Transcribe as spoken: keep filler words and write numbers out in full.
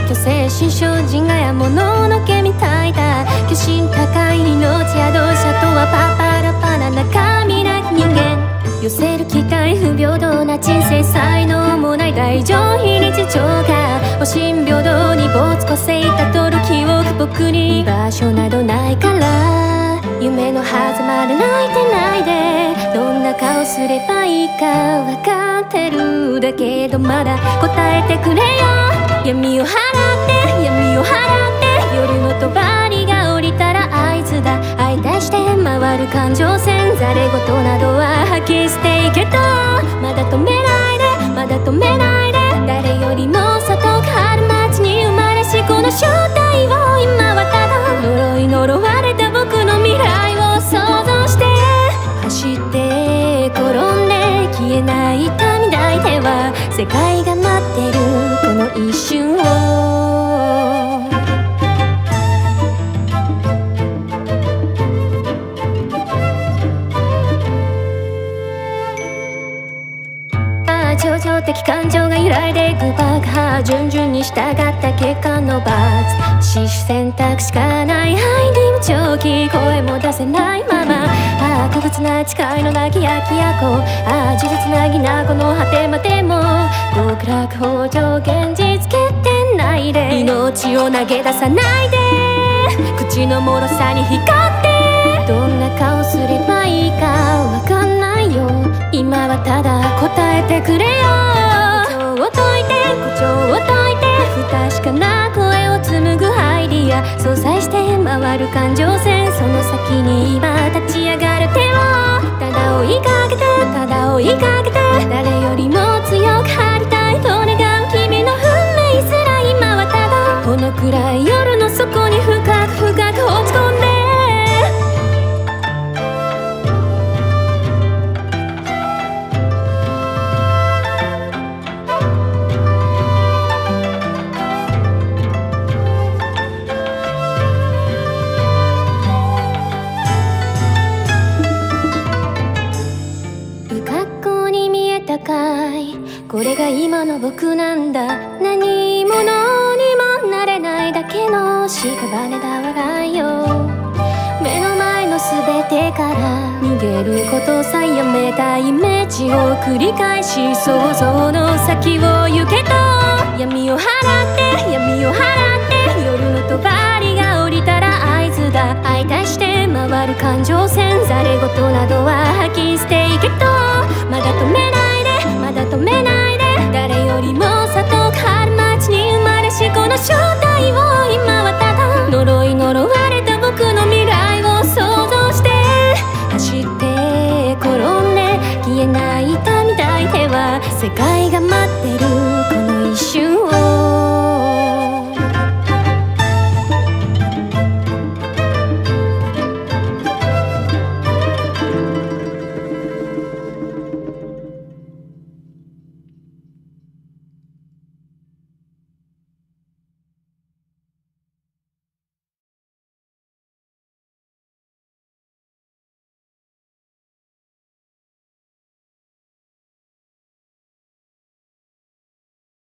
虚勢心象人がやもののけみたいだ。巨神高い命や同社とはパパラパな中身なき人間。寄せる機会不平等な人生才能もない大乗非日常がお神平等に没個性たどる記憶僕に居場所などないから夢の狭間で泣いてないでどんな顔すればいいか分かってるだけどまだ答えてくれよ闇を払って闇を払って夜の帳が降りたら合図だ相対して回る感情線ざれ言などは吐き捨ていけどまだ止めないでまだ止めないで誰よりも外かる街に生まれしこの正体を今はただ呪い呪われた僕の未来を想像して走って転んで消えない痛み抱いては世界が待ってるこの一瞬を情緒的感情が揺らいでいく爆破順々に従った結果の罰死守選択しかない範囲に無長期声も出せないまま悪物な誓いのなき焼きやこああ事実なぎなこの果てまでも極楽法上現実決定ないで命を投げ出さないで口の脆さに光ってどんな顔すればいいかわかんないよ今はただ答えてくれよ口を解いて口を解いて不確かな声を紡ぐアイディア相殺して回る感情線その先に今立ち上がる手をただ追いかけてただ追いかけて誰よりも強く張りたいと願う君の運命すら今はただこの暗い夜の底に深く深く落ち込んでこれが今の僕なんだ何者にもなれないだけの屍だ笑いよ目の前の全てから逃げることさえやめたイメージを繰り返し想像の先を行けと闇を払って闇を払って夜の帳が降りたら合図だ相対して回る感情線ざれ言などは吐き捨ていけとまだ止めない